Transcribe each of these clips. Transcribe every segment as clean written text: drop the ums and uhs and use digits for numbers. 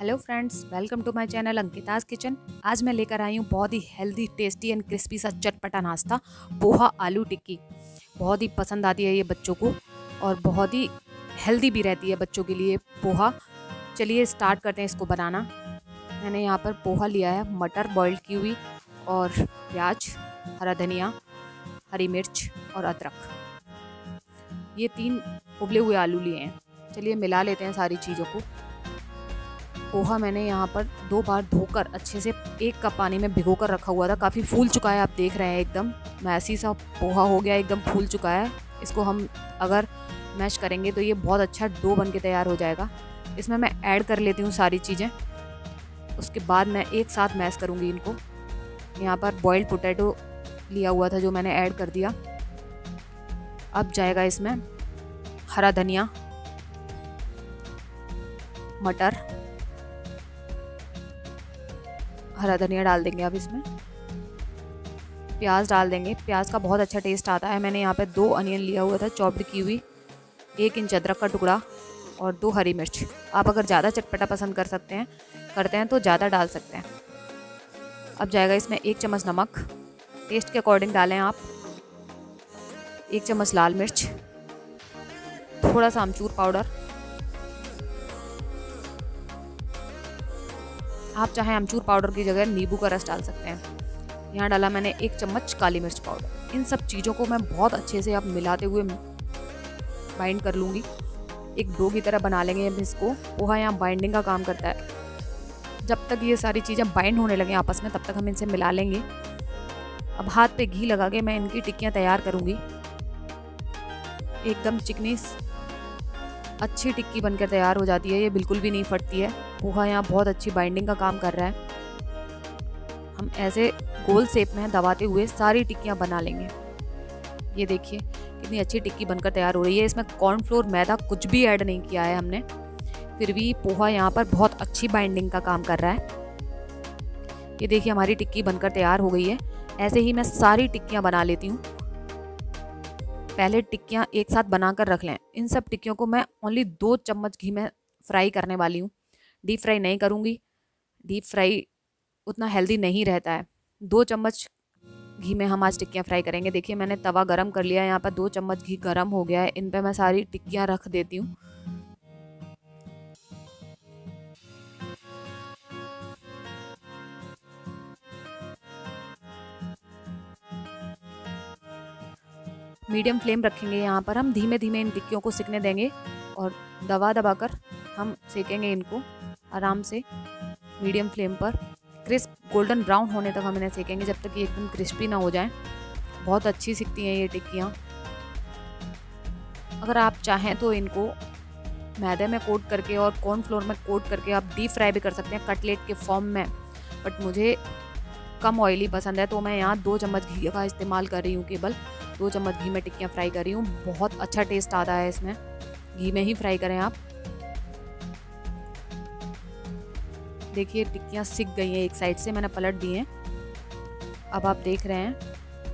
Hello friends, welcome to my channel Ankita's kitchen. आज मैं लेकर आई हूँ बहुत ही हेल्दी, टेस्टी एंड क्रिस्पी सा चटपटा नाश्ता, पोहा आलू टिक्की। बहुत ही पसंद आती है ये बच्चों को और बहुत ही हेल्दी भी रहती है बच्चों के लिए पोहा। चलिए स्टार्ट करते हैं इसको बनाना। मैंने यहाँ पर पोहा लिया है, मटर बॉइल्ड की हुई और प्याज, हरा धनिया, हरी मिर्च और अदरक। ये 3 उबले हुए आलू लिए हैं। चलिए मिला लेते हैं सारी चीज़ों को। पोहा मैंने यहाँ पर 2 बार धोकर अच्छे से 1 कप पानी में भिगो कर रखा हुआ था। काफ़ी फूल चुका है, आप देख रहे हैं एकदम मैसी सा पोहा हो गया, एकदम फूल चुका है। इसको हम अगर मैश करेंगे तो ये बहुत अच्छा डो बन के तैयार हो जाएगा। इसमें मैं ऐड कर लेती हूँ सारी चीज़ें, उसके बाद मैं एक साथ मैश करूँगी इनको। यहाँ पर बॉइल्ड पोटैटो लिया हुआ था जो मैंने ऐड कर दिया। अब जाएगा इसमें हरा धनिया, मटर, हरा धनिया डाल देंगे। अब इसमें प्याज डाल देंगे। प्याज का बहुत अच्छा टेस्ट आता है। मैंने यहाँ पे 2 अनियन लिया हुआ था चॉप्ड की हुई, 1 इंच अदरक का टुकड़ा और 2 हरी मिर्च। आप अगर ज़्यादा चटपटा पसंद करते हैं तो ज़्यादा डाल सकते हैं। अब जाएगा इसमें 1 चम्मच नमक, टेस्ट के अकॉर्डिंग डालें आप। 1 चम्मच लाल मिर्च, थोड़ा सा अमचूर पाउडर। आप चाहें अमचूर पाउडर की जगह नींबू का रस डाल सकते हैं। यहाँ डाला मैंने 1 चम्मच काली मिर्च पाउडर। इन सब चीज़ों को मैं बहुत अच्छे से अब मिलाते हुए बाइंड कर लूँगी। एक डो की तरह बना लेंगे अब इसको। पोहा यहाँ बाइंडिंग का काम करता है। जब तक ये सारी चीज़ें बाइंड होने लगें आपस में, तब तक हम इनसे मिला लेंगे। अब हाथ पे घी लगा के मैं इनकी टिक्कियाँ तैयार करूँगी। एकदम चिकनी अच्छी टिक्की बनकर तैयार हो जाती है, ये बिल्कुल भी नहीं फटती है। पोहा यहाँ बहुत अच्छी बाइंडिंग का काम कर रहा है। हम ऐसे गोल शेप में दबाते हुए सारी टिक्कियाँ बना लेंगे। ये देखिए कितनी अच्छी टिक्की बनकर तैयार हो रही है। इसमें कॉर्नफ्लोर, मैदा कुछ भी ऐड नहीं किया है हमने, फिर भी पोहा यहाँ पर बहुत अच्छी बाइंडिंग का काम कर रहा है। ये देखिए हमारी टिक्की बनकर तैयार हो गई है। ऐसे ही मैं सारी टिक्कियाँ बना लेती हूँ। पहले टिक्कियाँ एक साथ बनाकर रख लें। इन सब टिक्कियों को मैं ओनली 2 चम्मच घी में फ्राई करने वाली हूँ। डीप फ्राई नहीं करूँगी, डीप फ्राई उतना हेल्दी नहीं रहता है। 2 चम्मच घी में हम आज टिक्कियाँ फ्राई करेंगे। देखिए मैंने तवा गरम कर लिया है। यहाँ पर 2 चम्मच घी गरम हो गया है। इन पे मैं सारी टिक्कियाँ रख देती हूँ। मीडियम फ्लेम रखेंगे यहाँ पर। हम धीमे धीमे इन टिक्कियों को सिकने देंगे और दबा दबा कर हम सेकेंगे इनको आराम से मीडियम फ्लेम पर। क्रिस्प गोल्डन ब्राउन होने तक हम इन्हें सेकेंगे, जब तक ये एकदम क्रिस्पी ना हो जाए। बहुत अच्छी सिकती हैं ये टिक्कियाँ। अगर आप चाहें तो इनको मैदे में कोट करके और कॉर्नफ्लोर में कोट करके आप डीप फ्राई भी कर सकते हैं कटलेट के फॉर्म में, बट मुझे कम ऑयली पसंद है तो मैं यहाँ 2 चम्मच घी का इस्तेमाल कर रही हूँ। केवल 2 चम्मच घी में टिक्कियाँ फ्राई कर रही हूँ। बहुत अच्छा टेस्ट आता है इसमें, घी में ही फ्राई करें आप। देखिए टिक्कियाँ सिक गई हैं एक साइड से, मैंने पलट दी हैं। अब आप देख रहे हैं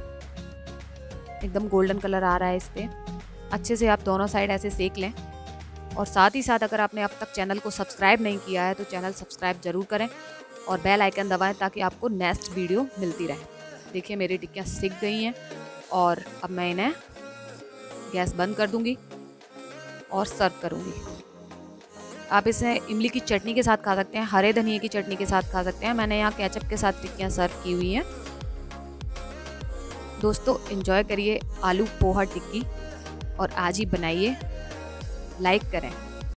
एकदम गोल्डन कलर आ रहा है इस पर। अच्छे से आप दोनों साइड ऐसे सेक लें। और साथ ही साथ अगर आपने अब तक चैनल को सब्सक्राइब नहीं किया है तो चैनल सब्सक्राइब ज़रूर करें और बेल आइकन दबाएं ताकि आपको नेक्स्ट वीडियो मिलती रहे। देखिए मेरी टिक्कियाँ सिक गई हैं और अब मैं इन्हें गैस बंद कर दूंगी और सर्व करूंगी। आप इसे इमली की चटनी के साथ खा सकते हैं, हरे धनिए की चटनी के साथ खा सकते हैं। मैंने यहाँ केचप के साथ टिक्कियाँ सर्व की हुई हैं। दोस्तों एंजॉय करिए आलू पोहा टिक्की और आज ही बनाइए, लाइक करें।